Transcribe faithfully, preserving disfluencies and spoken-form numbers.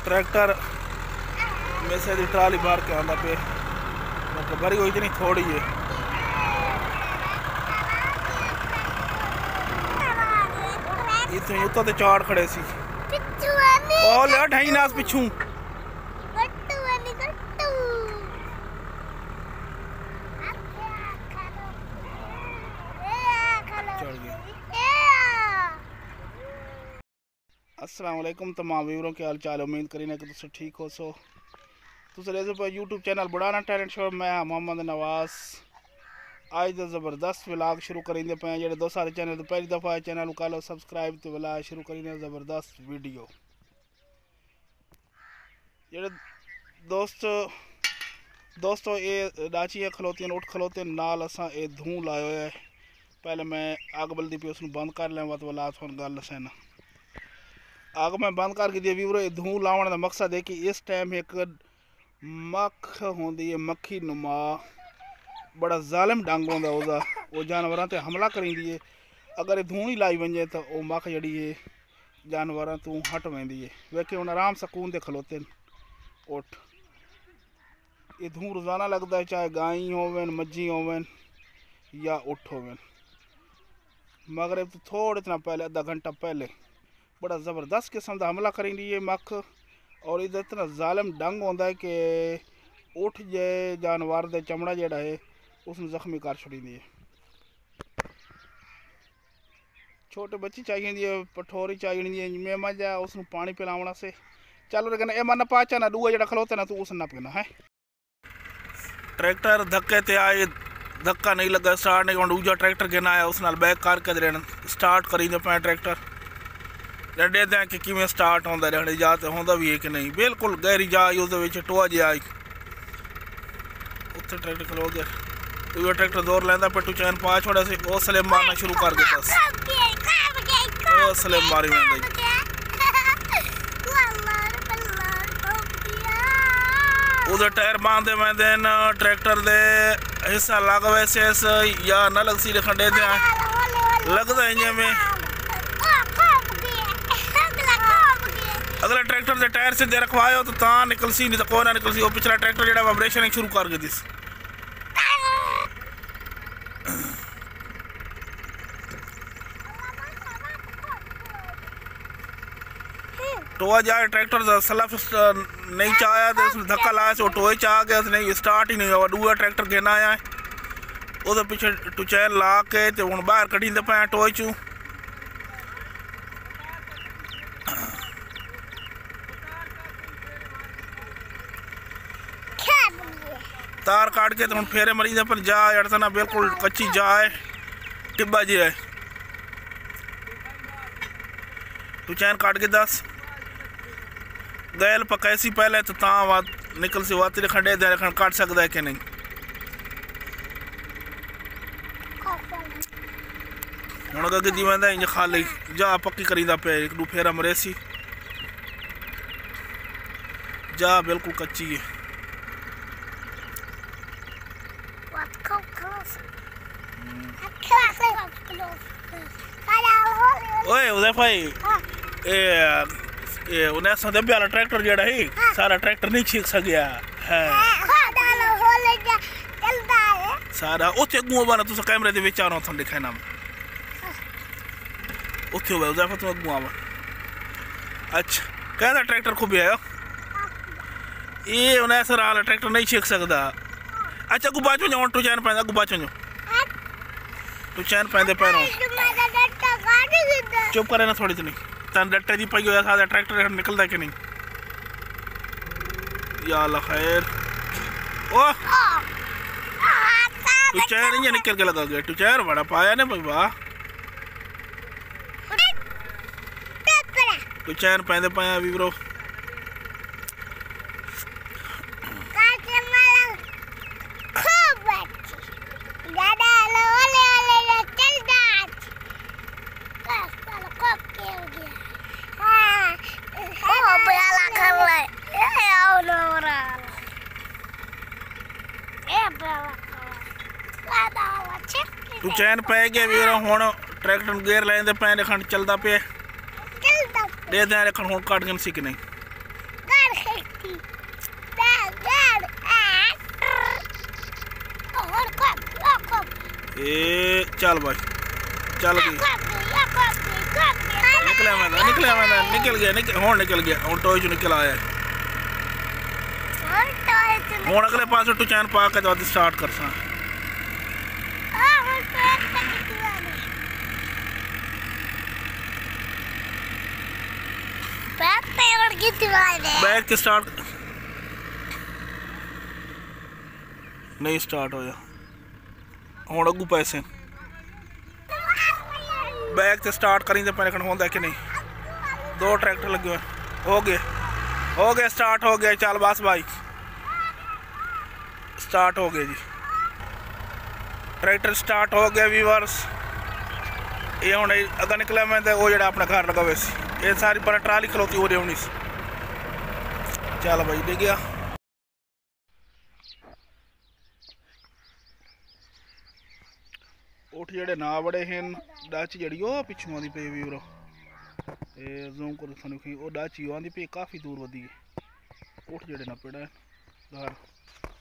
Tractor में से दी trolley बाहर के आंदा पे भरी हुई इतनी थोड़ी है। इतने उत्तर ते चाड़ खड़े सी ओ ले ढाई नास पिछू अस्सलाम वालेकुम तमाम व्यूअरों के हाल चाल। उम्मीद करीने कि तुम ठीक हो सो तुस रेज़ो पर YouTube channel Budhana talent show मैं मोहम्मद नवाज आज तो ज़बरदस्त व्लॉग शुरू करेंगे पे जो दो सारे चैनल तो पहली दफ़ा चैनल कर लो सब्सक्राइब तो व्लॉग शुरू करेंगे ज़बरदस्त वीडियो जो दोस्त दोस्तों ये डाचियाँ खलोती उठ खलोते नाल असा ये धूं लायो है। पहले मैं आग बल्दी पे उसको बंद कर लें तो व्लॉग थोड़ा गल सैना आग मैं बंद करके दिए व्यूअरो ये धूं लाने का मकसद है कि इस टाइम एक मक्ख होंदी है मक्खी नुमा बड़ा जालिम डंग होंदा उसदा वो जानवरों ते हमला करींदी है। अगर ये धूं ही लाई वजे तो वह मक्ख जड़ी है जानवरों तू हट वेंदी है। वेखे हुण आराम सकून दे खलोते उठ ये धूं रोज़ाना लगता है चाहे गाई होवन मज्जी होवन या उठ होवन। मगरब तो थोड़े इतना पहले आधा घंटा पहले बड़ा ज़बरदस्त किस्म का हमला करेंदी है मक्ख और इधर इतना जालिम डंग होंदा है कि उठ जाए जानवर दे चमड़ा जेड़ा है उसमें जख्मी कर छड़ींदी है। छोटे बच्ची चाहिए पठोरी चाहिए मेमा जा उसमें पानी पिलावना से चलो लेकिन ए मन पाचा ना दूआ जेड़ा खलोते ना तू उस ना पीना है। ट्रैक्टर धक्के ते आए धक्का नहीं लगा स्टार्ट नहीं दूजा ट्रैक्टर गिना आया उस नाल बैक करके देना स्टार्ट करींदे पे ट्रैक्टर डे दें कि किमें स्टार्ट होंदा रहने जा तो होंदा भी है कि नहीं बिल्कुल गहरी जा उस टोआ जी आई उत्थे ट्रैक्टर खलो गया दूजा ट्रैक्टर जोर लेंदा पिट्टू चैन पा छोड़ा से वो स्लिम मारना शुरू कर के बस वो स्लिम मारी वेंदा उधर टायर बांधे मैं देन ट्रैक्टर दे हिस्सा लग वैसे या न लग सी खंडे दे लगता है में अगला ट्रैक्टर के टायर से दे रखवायो तो ता निकल सी नहीं तो कोई ना निकल सी वो पिछला ट्रैक्टर जेड़ा वाइब्रेशन शुरू कर के दिस टोआ जाए ट्रैक्टर सलफ नहीं चाया तो उसने धक्का लाया से वो टोए चाह गया नहीं स्टार्ट ही नहीं हुआ दूआ ट्रैक्टर गिना आया वो पिछे टुचैन ला के तो हूँ बाहर कढ़ींदे पे टोए चू तार काट के तो हम फेरे मरीज पर जा अड़सना बिल्कुल कच्ची जा है टिब्बा जी है तू चैन काट के दस गैल पकैसी पहले तो ता बात निकल सी वाती खंडे दे रखन काट सकता है कि नहीं। हूँ अगर गिदी वेंदा इंज खाली जा पक्की करींदा पे एक दू फेरा मरेसी जा बिल्कुल कच्ची है। ओए उदय भाई ए ए उन्हें सदब्य वाला ट्रैक्टर जेड़ा है सारा ट्रैक्टर नहीं छीक सकिया है सारा उथे अगुआ बना तुस कैमरे दे विच आनो थन दिखाना उथे हो उदय तुम अगुआ अच्छा कहदा ट्रैक्टर खूब आयो ये उन्हें सारा वाला ट्रैक्टर नहीं छीक सकदा। अच्छा अगू बाचो जाओ टू चैन पैंदा अगू बाचो तू चैन पैंदे पैरों चुप करे ना थोड़ी तो नहीं तन डट्टे दी पई होया सादा ट्रैक्टर निकलदा कि नहीं या अल्लाह खैर ओ तू चैन नहीं निकल के लगा गया तू चैन बड़ा पाया ने भाई वाह तू चैन पैंदे पाया वीरो तू चैन पै गया वीर हूँ ट्रैक्टर गेयर लेंदे पे खंड चलता पे दे दे रखन हूँ कट गन सी कि नहीं ए चल भाई चल गई निकलिया मैं निकलिया मैं निकल गया निकल हूँ निकल गया हूँ टॉय चो निकल आया हूँ अगले पास टू चैन पा के तो स्टार्ट कर सा बैक के स्टार्ट नहीं स्टार्ट होया हूँ अगू पैसे बैक से स्टार्ट करी तो पैन होंगे कि नहीं दो ट्रैक्टर लगे हुए हो गए हो गए स्टार्ट हो गया चल बस भाई स्टार्ट हो गया जी ट्रैक्टर स्टार्ट हो गया व्यूअर्स ये हूँ अगर निकला मैं तो वो जो अपना घर लगा हुआ सी ये सारी पर ट्राली खलोती हो रही होनी सी चल भाई दे गया उठ जेडे ना बड़े हैं डाची जड़ी वो पिछू आती पे वीरो जूम कर वो डाची आती पे काफ़ी दूर वधी उठ जेडे ना पेड़ा घर